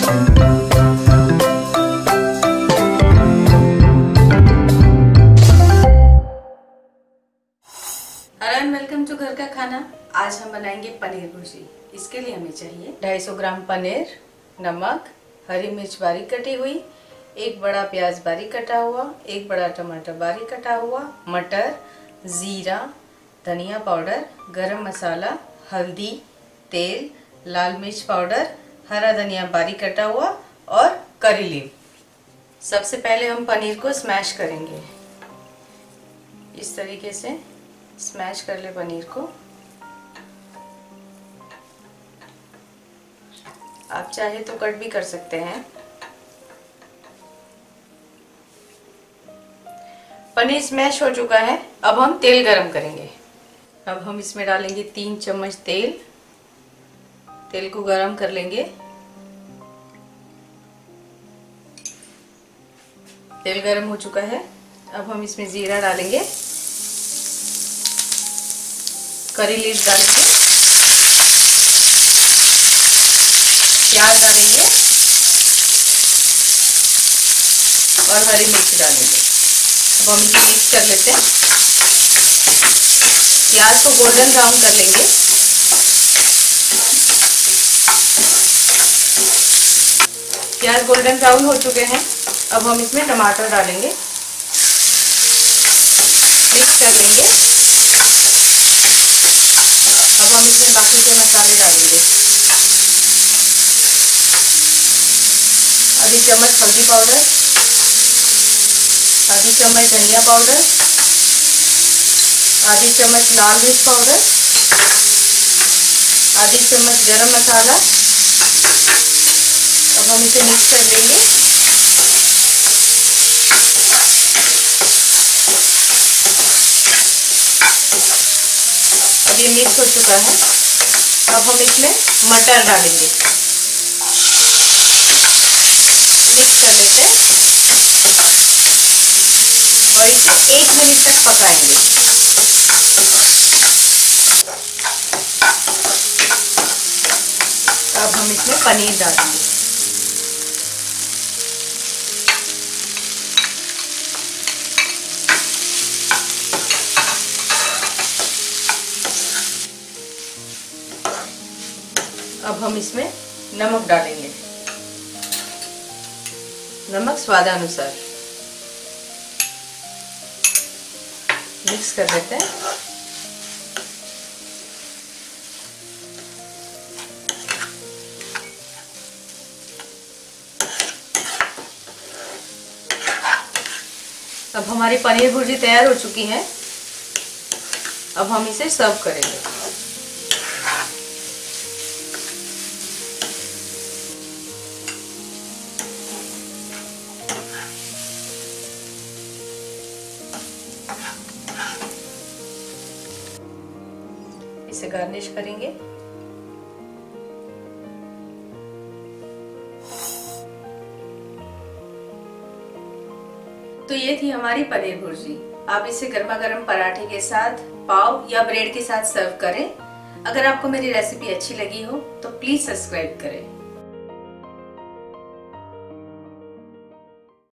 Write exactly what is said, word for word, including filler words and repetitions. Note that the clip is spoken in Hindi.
वेलकम टू घर का खाना। आज हम बनाएंगे पनीर भुर्जी। इसके लिए हमें चाहिए ढाई सौ ग्राम पनीर, नमक, हरी मिर्च बारीक कटी हुई, एक बड़ा प्याज बारीक कटा हुआ, एक बड़ा टमाटर बारीक कटा हुआ, मटर, जीरा, धनिया पाउडर, गरम मसाला, हल्दी, तेल, लाल मिर्च पाउडर, हरा धनिया बारीक कटा हुआ और करी लीव। सबसे पहले हम पनीर को स्मैश करेंगे। इस तरीके से स्मैश कर ले पनीर को। आप चाहे तो कट भी कर सकते हैं। पनीर स्मैश हो चुका है। अब हम तेल गरम करेंगे। अब हम इसमें डालेंगे तीन चम्मच तेल। तेल को गरम कर लेंगे। तेल गरम हो चुका है। अब हम इसमें जीरा डालेंगे, करी लीव्स डाल के प्याज डालेंगे और हरी मिर्च डालेंगे। अब हम इसे मिक्स कर लेते हैं। प्याज को गोल्डन ब्राउन कर लेंगे। प्याज गोल्डन ब्राउन हो चुके हैं। अब हम इसमें टमाटर डालेंगे, मिक्स कर लेंगे। अब हम इसमें बाकी के मसाले डालेंगे। आधी चम्मच हल्दी पाउडर, आधी चम्मच धनिया पाउडर, आधी चम्मच लाल मिर्च पाउडर, आधी चम्मच गरम मसाला। अब हम इसे मिक्स कर लेंगे। अब ये मिक्स हो चुका है। अब हम इसमें मटर डालेंगे, मिक्स कर लेते हैं और इसे एक मिनट तक पकाएंगे। अब हम इसमें पनीर डालेंगे। अब हम इसमें नमक डालेंगे, नमक स्वादानुसार। मिक्स कर देते हैं। अब हमारी पनीर भुर्जी तैयार हो चुकी है। अब हम इसे सर्व करेंगे। इसे गार्निश करेंगे। तो ये थी हमारी पनीर भुर्जी। आप इसे गर्मा गर्म पराठे के साथ, पाव या ब्रेड के साथ सर्व करें। अगर आपको मेरी रेसिपी अच्छी लगी हो तो प्लीज सब्सक्राइब करें।